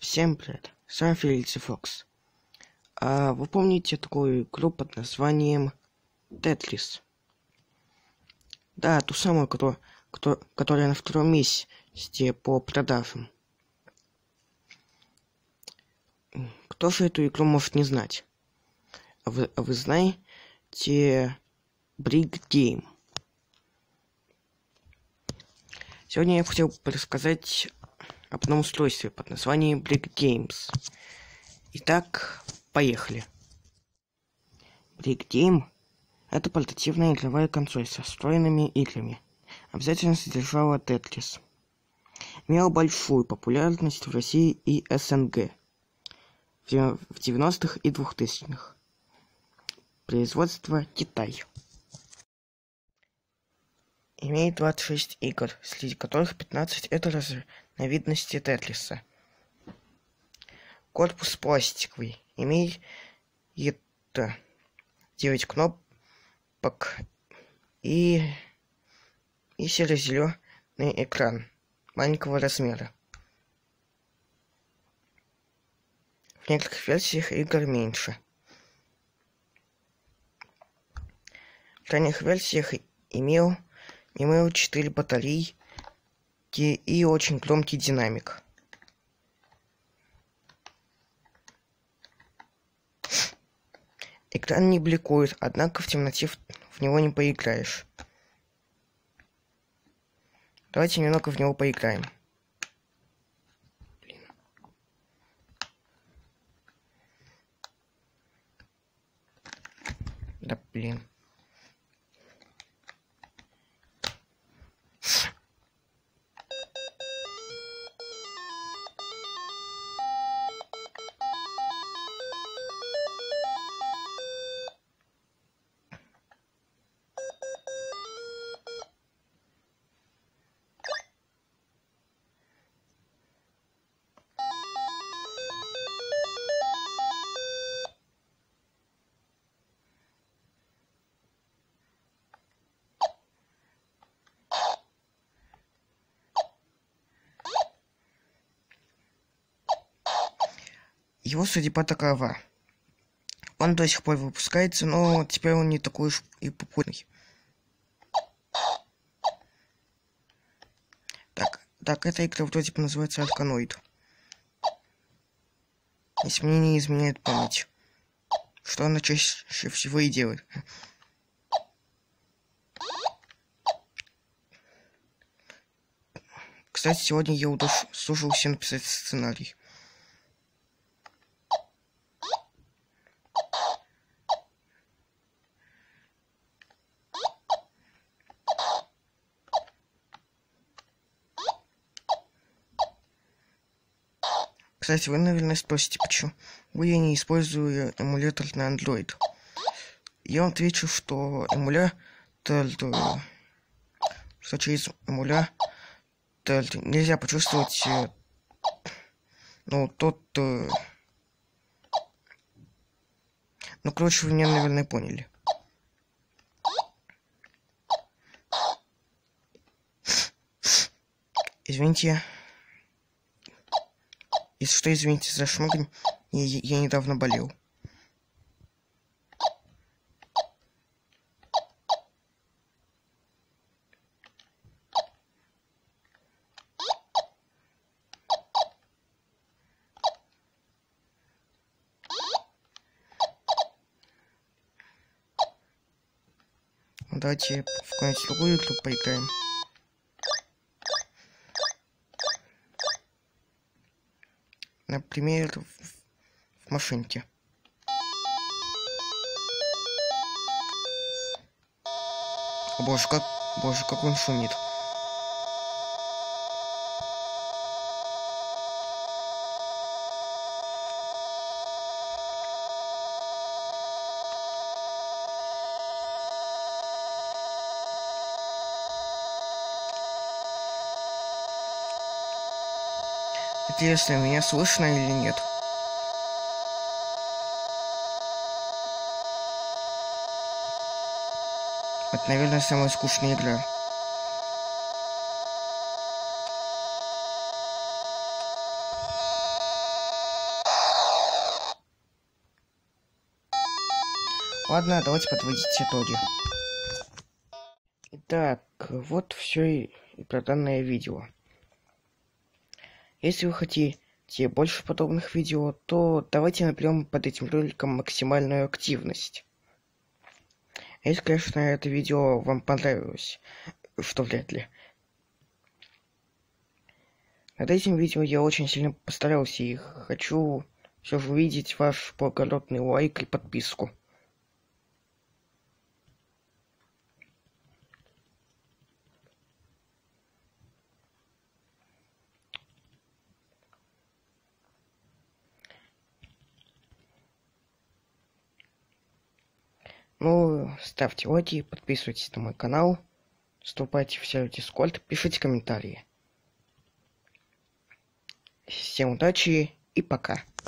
Всем привет, с вами Феликс Фокс. Вы помните такую игру под названием Тетрис? Да, ту самую, которая на втором месте по продажам. Кто же эту игру может не знать? Вы знаете Brick Game? Сегодня я хотел бы рассказать об одном устройстве под названием Brick Games. Итак, поехали. Brick Game — это портативная игровая консоль со встроенными играми. Обязательно содержала Tetris. Имела большую популярность в России и СНГ в 90-х и 2000-х. Производство Китай. Имеет 26 игр, среди которых 15 — это разновидности Тетриса. Корпус пластиковый, имеет 9 кнопок и серо-зеленый экран маленького размера. В некоторых версиях игр меньше. В ранних версиях имел 4 батарейки и очень громкий динамик. Экран не бликует, однако в темноте в него не поиграешь. Давайте немного в него поиграем. Блин. Его судьба такова. Он до сих пор выпускается, но теперь он не такой уж и популярный. Так, эта игра вроде бы называется Arkanoid. Если мне не изменяет память. Что она чаще всего и делает. Кстати, сегодня я удосужился написать сценарий. Кстати, вы, наверное, спросите, почему я не использую эмулятор на Android. Я вам отвечу, что через эмулятор нельзя почувствовать, короче, вы меня, наверное, поняли. Извините. Если что, извините за шмыгань, я недавно болел. Давайте в какую-нибудь другую игру поиграем. Например, в машинке. О, боже, как он шумит. Интересно, меня слышно или нет? Это, наверное, самая скучная игра. Ладно, давайте подводить итоги. Итак, вот все и про данное видео. Если вы хотите больше подобных видео, то давайте наберем под этим роликом максимальную активность. Если, конечно, это видео вам понравилось, что вряд ли. Над этим видео я очень сильно постарался и хочу все же увидеть ваш благородный лайк и подписку. Ну, ставьте лайки, подписывайтесь на мой канал, вступайте в сервер Discord, пишите комментарии. Всем удачи и пока.